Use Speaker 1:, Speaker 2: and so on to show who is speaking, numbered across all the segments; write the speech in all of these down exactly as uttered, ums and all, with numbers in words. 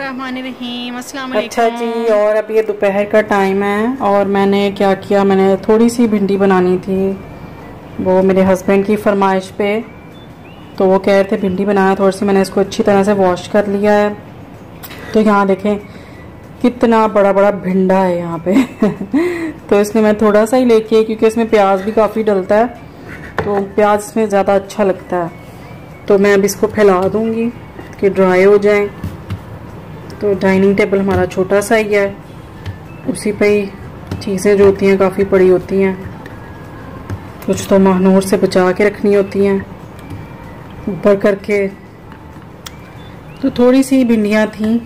Speaker 1: बिस्मिल्लाहिर्रहमानिर्रहीम। अस्सलाम वालेकुम।
Speaker 2: अच्छा जी, और अब ये दोपहर का टाइम है और मैंने क्या किया, मैंने थोड़ी सी भिंडी बनानी थी, वो मेरे हस्बैंड की फरमाइश पे, तो वो कह रहे थे भिंडी बनाया। थोड़ी सी मैंने इसको अच्छी तरह से वॉश कर लिया है। तो यहाँ देखें कितना बड़ा बड़ा भिंडा है यहाँ पे तो इसलिए मैं थोड़ा सा ही लेके, क्योंकि इसमें प्याज भी काफ़ी डलता है तो प्याज इसमें ज़्यादा अच्छा लगता है। तो मैं अब इसको फैला दूँगी कि ड्राई हो जाए। तो डाइनिंग टेबल हमारा छोटा सा ही है, उसी पे ही चीज़ें जो होती हैं काफ़ी पड़ी होती हैं, कुछ तो महानूर से बचा के रखनी होती हैं ऊपर करके। तो थोड़ी सी भिंडियाँ थी,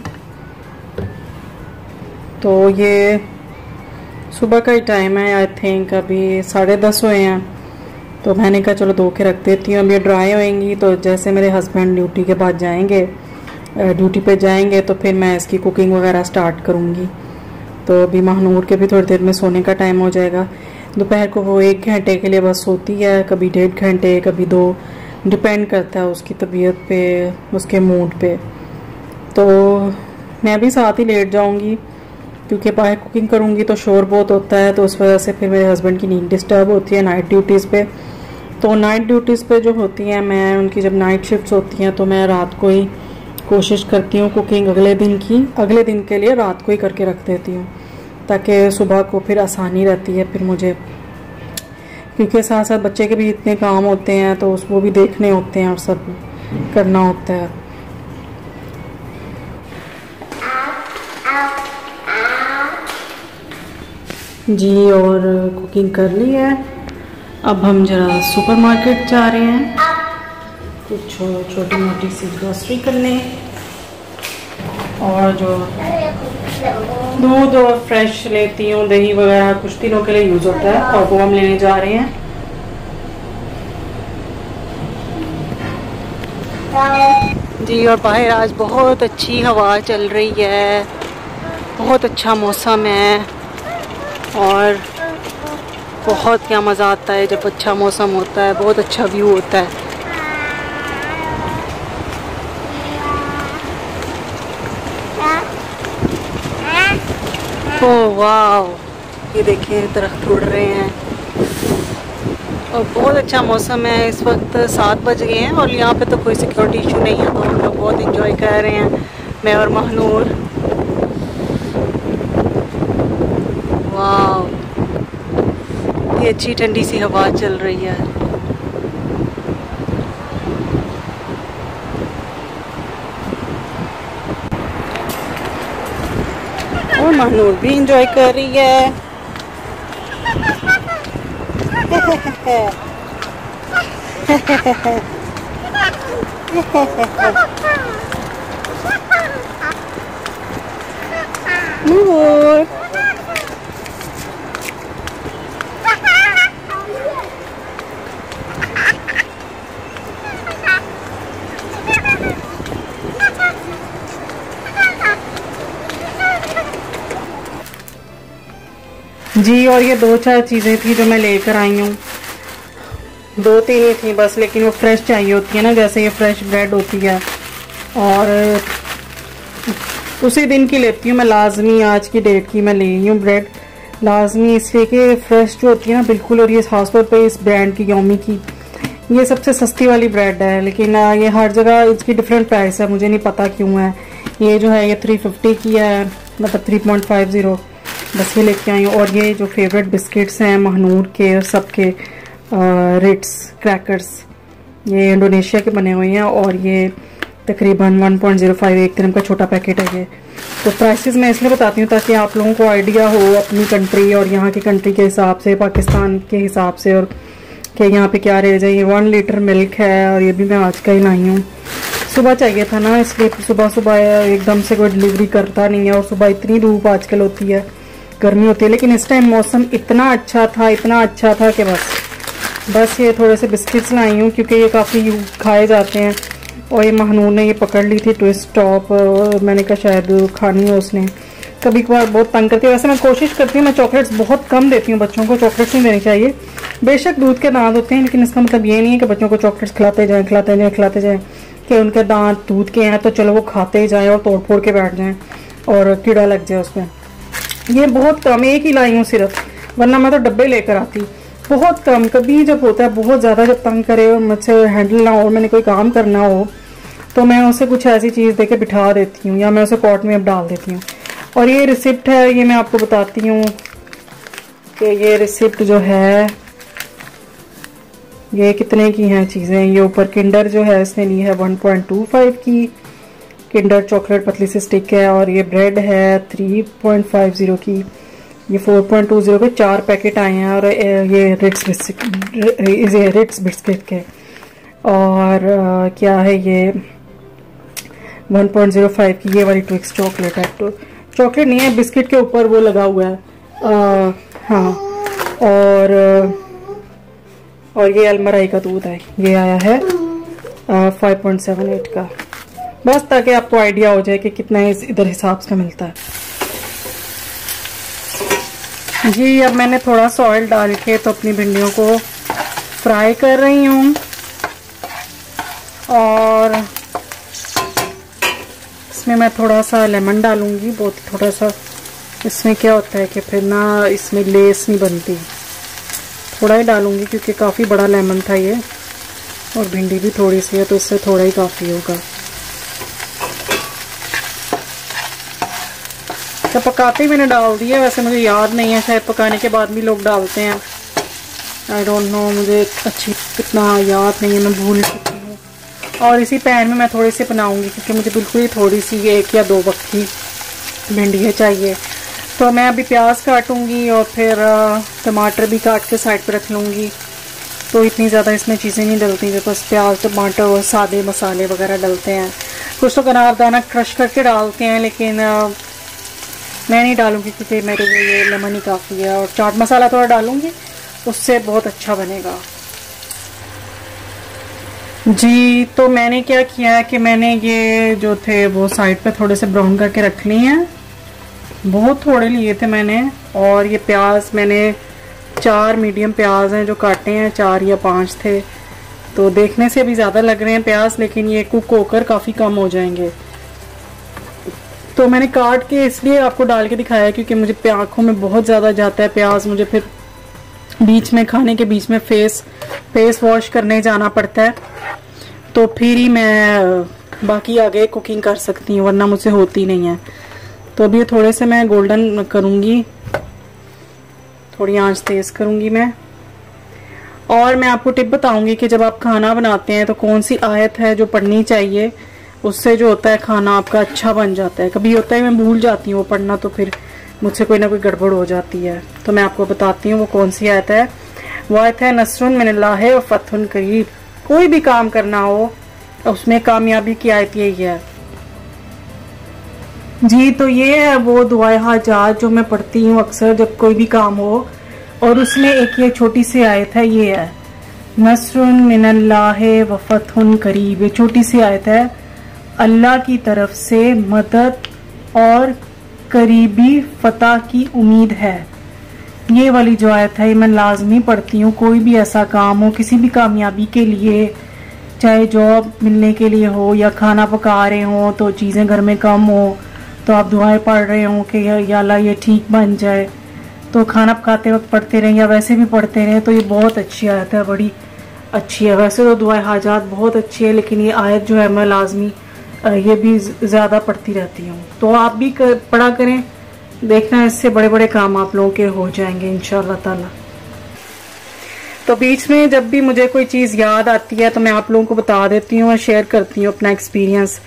Speaker 2: तो ये सुबह का ही टाइम है, आई थिंक अभी साढ़े दस हुए हैं। तो मैंने कहा चलो धो के रख देती हूँ, अब ये ड्राई होएंगी। तो जैसे मेरे हस्बैंड ड्यूटी के बाद जाएंगे, ड्यूटी पे जाएंगे, तो फिर मैं इसकी कुकिंग वगैरह स्टार्ट करूँगी। तो अभी महानूर के भी थोड़ी देर में सोने का टाइम हो जाएगा। दोपहर को वो एक घंटे के लिए बस सोती है, कभी डेढ़ घंटे कभी दो, डिपेंड करता है उसकी तबीयत पे, उसके मूड पे। तो मैं भी साथ ही लेट जाऊँगी, क्योंकि बाहर कुकिंग करूँगी तो शोर बहुत होता है, तो उस वजह से फिर मेरे हस्बैंड की नींद डिस्टर्ब होती है नाइट ड्यूटीज़ पे। तो नाइट ड्यूटीज़ पे जो होती हैं, मैं उनकी जब नाइट शिफ्ट्स होती हैं तो मैं रात को ही कोशिश करती हूँ कुकिंग अगले दिन की अगले दिन के लिए रात को ही करके रख देती हूँ, ताकि सुबह को फिर आसानी रहती है फिर मुझे, क्योंकि साथ साथ बच्चे के भी इतने काम होते हैं तो उसको भी देखने होते हैं और सब करना होता है। जी, और कुकिंग कर ली है। अब हम जरा सुपरमार्केट जा रहे हैं कुछ छोटी मोटी सी ग्रोसरी करने, और जो दूध और फ्रेश लेती हूँ, दही वगैरह कुछ दिनों के लिए यूज़ होता है, और वो हम लेने जा रहे हैं। जी, और बाहर आज बहुत अच्छी हवा चल रही है, बहुत अच्छा मौसम है, और बहुत क्या मज़ा आता है जब अच्छा मौसम होता है, बहुत अच्छा व्यू होता है। ओह वाह, ये देखें दरख्त उड़ रहे हैं, और बहुत अच्छा मौसम है। इस वक्त सात बज गए हैं और यहाँ पे तो कोई सिक्योरिटी इशू नहीं है, तो हम लोग बहुत इंजॉय कर रहे हैं, मैं और महानूर। वाह, ये अच्छी ठंडी सी हवा चल रही है। और महानूर भी इंजॉय कर रही है नूर। जी, और ये दो चार चीज़ें थी जो मैं लेकर आई हूँ, दो तीन ही थी बस, लेकिन वो फ्रेश चाहिए होती है ना, जैसे ये फ्रेश ब्रेड होती है, और उसी दिन की लेती हूँ मैं लाजमी, आज की डेट की मैं ले रही हूँ ब्रेड लाजमी, इसलिए कि फ्रेश जो होती है ना बिल्कुल। और ये खासतौर पे इस ब्रांड की, योमी की, ये सबसे सस्ती वाली ब्रेड है, लेकिन ये हर जगह इसकी डिफरेंट प्राइस है, मुझे नहीं पता क्यों है। ये जो है ये थ्री फिफ्टी की है, मतलब थ्री पॉइंट फाइव ज़ीरो, बस ये लेके आई हूँ। और ये जो फेवरेट बिस्किट्स हैं महानूर के और सबके, रिट्स क्रैकर्स, ये इंडोनेशिया के बने हुए हैं, और ये तकरीबन वन पॉइंट ज़ीरो फाइव, एक ग्राम का छोटा पैकेट है ये। तो प्राइसेस मैं इसलिए बताती हूँ ताकि आप लोगों को आइडिया हो अपनी कंट्री और यहाँ की कंट्री के हिसाब से, पाकिस्तान के हिसाब से, और कि यहाँ पे क्या रेट है। ये वन लीटर मिल्क है, और ये भी मैं आज का ही लाई हूँ, सुबह चाहिए था ना, इसलिए सुबह सुबह एकदम से कोई डिलीवरी करता नहीं है, और सुबह इतनी धूप आजकल होती है, गर्मी होती है, लेकिन इस टाइम मौसम इतना अच्छा था, इतना अच्छा था कि बस बस ये थोड़े से बिस्किट्स लाई हूँ, क्योंकि ये काफ़ी खाए जाते हैं। और ये महानूर ने ये पकड़ ली थी ट्विस्ट टॉप, मैंने कहा शायद खानी है उसने, कभी कभार बहुत तंग करती है। वैसे मैं कोशिश करती हूँ, मैं चॉकलेट्स बहुत कम देती हूँ बच्चों को, चॉकलेट्स नहीं देनी चाहिए, बेशक दूध के दांत होते हैं, लेकिन इसका मतलब ये नहीं है कि बच्चों को चॉकलेट्स खिलाते जाएं खिलाते जाएं खिलाते जाएं कि उनके दांत दूध के हैं तो चलो वो खाते जाएं और तोड़ फोड़ के बैठ जाएं और कीड़ा लग जाए उसमें। ये बहुत कम, एक ही लाई हूँ सिर्फ, वरना मैं तो डब्बे लेकर आती। बहुत कम, कभी जब होता है बहुत ज़्यादा, जब तंग करे और मुझसे हैंडल ना हो, मैंने कोई काम करना हो, तो मैं उसे कुछ ऐसी चीज़ दे के बिठा देती हूँ या मैं उसे पॉट में अब डाल देती हूँ। और ये रिसिप्ट है, ये मैं आपको बताती हूँ कि ये रिसिप्ट जो है ये कितने की हैं चीज़ें। ये ऊपर किंडर जो है इसने ली है वन पॉइंट टू फाइव की, किंडर चॉकलेट पतली सी स्टिक है। और ये ब्रेड है थ्री पॉइंट फाइव ज़ीरो की, ये फोर पॉइंट टू ज़ीरो के चार पैकेट आए हैं। और ये रिट्स बिस्किट, ये रिट्स बिस्किट के। और आ, क्या है ये वन पॉइंट ज़ीरो फाइव की ये वाली ट्विक्स चॉकलेट है। तो चॉकलेट नहीं है, बिस्किट के ऊपर वो लगा हुआ है। आ, हाँ, और और ये अलमराई का दूध है, ये आया है फाइव पॉइंट सेवन एट का, बस ताकि आपको आइडिया हो जाए कि कितना इस इधर हिसाब से मिलता है जी। अब मैंने थोड़ा सा ऑयल डाल के तो अपनी भिंडियों को फ्राई कर रही हूँ। और इसमें मैं थोड़ा सा लेमन डालूंगी, बहुत थोड़ा सा। इसमें क्या होता है कि फिर ना इसमें लेस नहीं बनती, थोड़ा ही डालूंगी क्योंकि काफ़ी बड़ा लेमन था ये, और भिंडी भी थोड़ी सी है तो इससे थोड़ा ही काफ़ी होगा। तो पकाते ही मैंने डाल दिया, वैसे मुझे याद नहीं है, शायद पकाने के बाद भी लोग डालते हैं, आई डोंट नो, मुझे अच्छी इतना याद नहीं है, मैं भूल चुकी हूँ। और इसी पैन में मैं थोड़ी सी बनाऊंगी क्योंकि मुझे बिल्कुल ही थोड़ी सी एक या दो वक्त की भिंडियाँ चाहिए। तो मैं अभी प्याज काटूंगी और फिर टमाटर भी काट के साइड पे रख लूँगी। तो इतनी ज़्यादा इसमें चीज़ें नहीं डलती, जो बस प्याज टमाटर और सादे मसाले वगैरह डलते हैं। कुछ तो अनारदाना क्रश करके डालते हैं, लेकिन मैं नहीं डालूँगी क्योंकि मेरे लिए ये लेमन ही काफ़ी है। और चाट मसाला थोड़ा डालूँगी, उससे बहुत अच्छा बनेगा जी। तो मैंने क्या किया है कि मैंने ये जो थे वो साइड पे थोड़े से ब्राउन करके रख लिए हैं, बहुत थोड़े लिए थे मैंने। और ये प्याज मैंने चार मीडियम प्याज हैं जो काटे हैं, चार या पांच थे, तो देखने से भी ज़्यादा लग रहे हैं प्याज, लेकिन ये कुक होकर काफ़ी कम हो जाएंगे। तो मैंने काट के इसलिए आपको डाल के दिखाया क्योंकि मुझे आँखों में बहुत ज़्यादा जाता है प्याज, मुझे फिर बीच में खाने के बीच में फेस फेस वॉश करने जाना पड़ता है, तो फिर ही मैं बाकी आगे कुकिंग कर सकती हूँ, वरना मुझसे होती नहीं है। तो अभी थोड़े से मैं गोल्डन करूँगी, थोड़ी आंच तेज़ करूँगी मैं। और मैं आपको टिप बताऊँगी कि जब आप खाना बनाते हैं तो कौन सी आयत है जो पढ़नी चाहिए, उससे जो होता है खाना आपका अच्छा बन जाता है। कभी होता है मैं भूल जाती हूँ वो पढ़ना, तो फिर मुझसे कोई ना कोई गड़बड़ हो जाती है। तो मैं आपको बताती हूँ वो कौन सी आयत है। वो आयत है नस्रुन मिनल्लाह व फतहुन करीब। कोई भी काम करना हो उसमें कामयाबी की आयत यही है जी। तो ये है वो दुआए हाजात जो मैं पढ़ती हूँ अक्सर जब कोई भी काम हो, और उसमें एक ये छोटी सी आयत है, ये है नस्रुन मिनल्लाह व फतहुन करीब। ये छोटी सी आयत है, अल्लाह की तरफ से मदद और करीबी फतह की उम्मीद है। ये वाली जो आयत है ये मैं लाजमी पढ़ती हूँ, कोई भी ऐसा काम हो, किसी भी कामयाबी के लिए, चाहे जॉब मिलने के लिए हो या खाना पका रहे हो तो चीज़ें घर में कम हो तो आप दुआएं पढ़ रहे हो कि या अल्लाह ये ठीक बन जाए, तो खाना पकाते वक्त पढ़ते रहें या वैसे भी पढ़ते रहें, तो ये बहुत अच्छी आयत है, बड़ी अच्छी है। वैसे तो दुआएं हाजात बहुत अच्छी है, लेकिन ये आयत जो है मैं लाजमी ये भी ज़्यादा पढ़ती रहती हूँ। तो आप भी कर, पढ़ा करें, देखना इससे बड़े बड़े काम आप लोगों के हो जाएंगे इंशाअल्लाह ताला। तो बीच में जब भी मुझे कोई चीज़ याद आती है तो मैं आप लोगों को बता देती हूँ और शेयर करती हूँ अपना एक्सपीरियंस।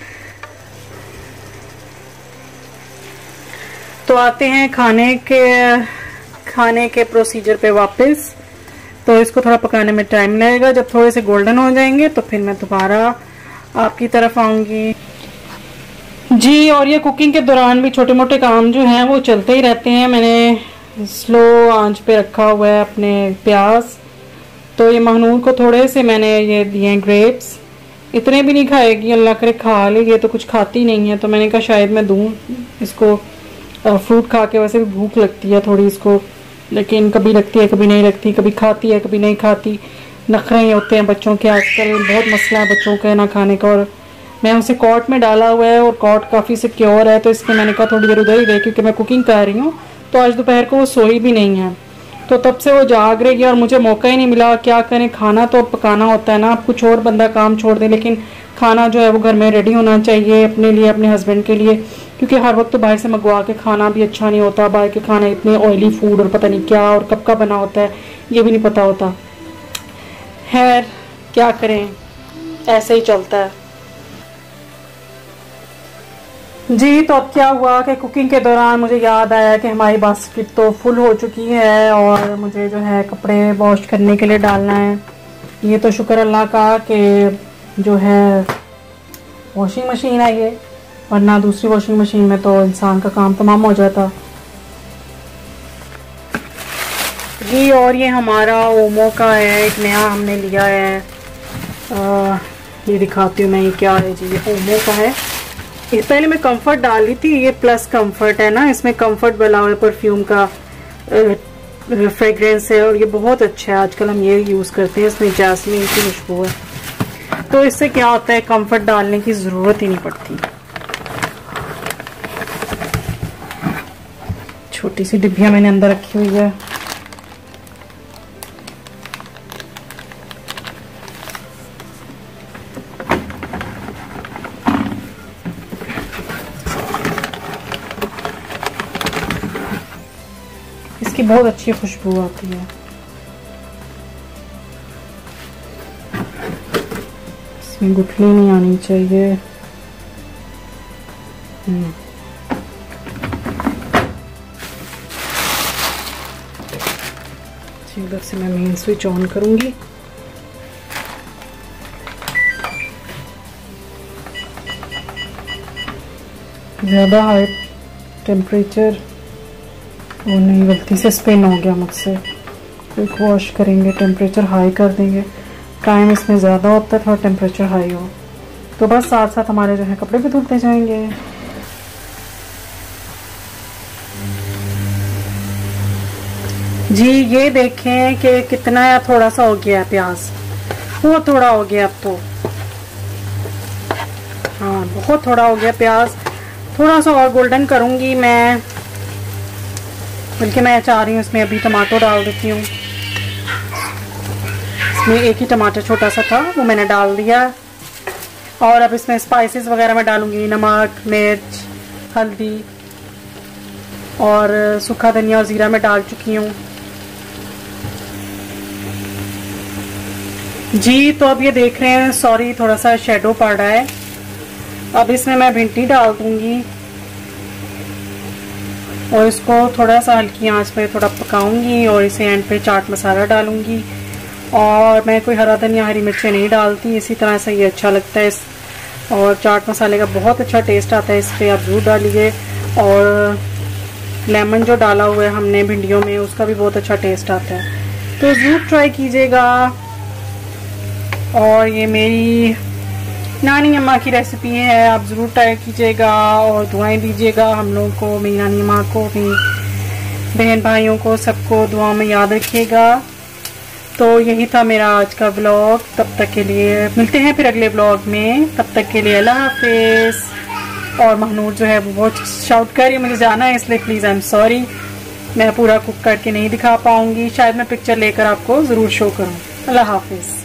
Speaker 2: तो आते हैं खाने के खाने के प्रोसीजर पे वापस। तो इसको थोड़ा पकाने में टाइम लगेगा, जब थोड़े से गोल्डन हो जाएंगे तो फिर मैं दोबारा आपकी तरफ आऊंगी जी। और ये कुकिंग के दौरान भी छोटे मोटे काम जो हैं वो चलते ही रहते हैं। मैंने स्लो आंच पे रखा हुआ है अपने प्याज। तो ये महनूर को थोड़े से मैंने ये दिए ग्रेप्स, इतने भी नहीं खाएगी, अल्लाह करे खा ले, ये तो कुछ खाती नहीं है, तो मैंने कहा शायद मैं दूं इसको। फ्रूट खा के वैसे भी भूख लगती है थोड़ी इसको, लेकिन कभी लगती है कभी नहीं लगती, कभी खाती है कभी नहीं खाती। नखरे ही होते हैं बच्चों के आजकल, बहुत मसला है बच्चों के ना खाने का। और मैं उसे कॉट में डाला हुआ है और कॉट काफ़ी सिक्योर है, तो इसलिए मैंने कहा थोड़ी देर उधर ही गई क्योंकि मैं कुकिंग कर रही हूँ। तो आज दोपहर को वो सोई भी नहीं है, तो तब से वो जाग रही है और मुझे मौका ही नहीं मिला। क्या करें, खाना तो पकाना होता है ना, अब कुछ और बंदा काम छोड़ दे, लेकिन खाना जो है वो घर में रेडी होना चाहिए अपने लिए, अपने हस्बैंड के लिए, क्योंकि हर वक्त तो बाहर से मंगवा के खाना भी अच्छा नहीं होता। बाहर के खाना इतने ऑयली फूड और पता नहीं क्या और कब का बना होता है ये भी नहीं पता होता। खैर क्या करें, ऐसे ही चलता है जी। तो अब क्या हुआ कि कुकिंग के दौरान मुझे याद आया कि हमारी बास्केट तो फुल हो चुकी है और मुझे जो है कपड़े वॉश करने के लिए डालना है। ये तो शुक्र अल्लाह का कि जो है वॉशिंग मशीन है ये, वरना दूसरी वॉशिंग मशीन में तो इंसान का काम तमाम हो जाता जी। और ये हमारा ओमो का है, एक नया हमने लिया है। आ, ये दिखाती हूँ मैं, ये क्या है जी, ये ओमो का है। इस पहले मैं कंफर्ट डाल ली थी, ये प्लस कंफर्ट है ना, इसमें कंफर्ट वाला हुआ परफ्यूम का फ्रेग्रेंस है और ये बहुत अच्छा है। आजकल हम ये यूज़ करते हैं, इसमें जैस्मीन की खुशबू है, तो इससे क्या होता है कंफर्ट डालने की ज़रूरत ही नहीं पड़ती। छोटी सी डिब्बियाँ मैंने अंदर रखी हुई है। इसकी बहुत अच्छी खुशबू आती है। इसमें गुठली नहीं आनी चाहिए। इधर से मैं मेन स्विच ऑन करूंगी। ज़्यादा हाई टेम्परेचर, वो नहीं, गलती से स्पिन हो गया मुझसे। क्विक वॉश करेंगे, टेम्परेचर हाई कर देंगे। टाइम इसमें ज़्यादा होता है, थोड़ा टेम्परेचर हाई हो तो बस साथ साथ हमारे जो है कपड़े भी धुलते जाएंगे। जी ये देखें कि कितना या थोड़ा सा हो गया प्याज, बहुत थोड़ा हो गया अब तो, हाँ बहुत थोड़ा हो गया प्याज। थोड़ा सा और गोल्डन करूंगी मैं, बल्कि मैं चाह रही हूँ इसमें अभी टमाटो डाल देती हूँ। इसमें एक ही टमाटर छोटा सा था, वो मैंने डाल दिया। और अब इसमें स्पाइसेस वगैरह मैं डालूंगी, नमक, मिर्च, हल्दी और सूखा धनिया और ज़ीरा मैं डाल चुकी हूँ जी। तो अब ये देख रहे हैं, सॉरी थोड़ा सा शेडो पड़ रहा है। अब इसमें मैं भिंडी डाल दूंगी और इसको थोड़ा सा हल्की आंच पे थोड़ा पकाऊंगी और इसे एंड पे चाट मसाला डालूंगी। और मैं कोई हरा धनिया हरी मिर्चें नहीं डालती, इसी तरह से ये अच्छा लगता है। इस और चाट मसाले का बहुत अच्छा टेस्ट आता है, इस पर आप जरूर डालिए। और लेमन जो डाला हुआ है हमने भिंडियों में, उसका भी बहुत अच्छा टेस्ट आता है, तो ज़रूर ट्राई कीजिएगा। और ये मेरी नानी अम्मा की रेसिपी है, आप ज़रूर ट्राई कीजिएगा और दुआएं दीजिएगा हम लोगों को, मेरी नानी अम्मा को, अपनी बहन भाइयों को, सबको दुआओं में याद रखिएगा। तो यही था मेरा आज का व्लॉग। तब तक के लिए मिलते हैं फिर अगले व्लॉग में, तब तक के लिए अल्लाह हाफिज़। और महनूर जो है वो बहुत शाउट कर रही है, मुझे जाना है इसलिए प्लीज़ आई एम सॉरी, मैं पूरा कुक करके नहीं दिखा पाऊंगी। शायद मैं पिक्चर लेकर आपको ज़रूर शो करूँ। अल्लाह हाफिज़।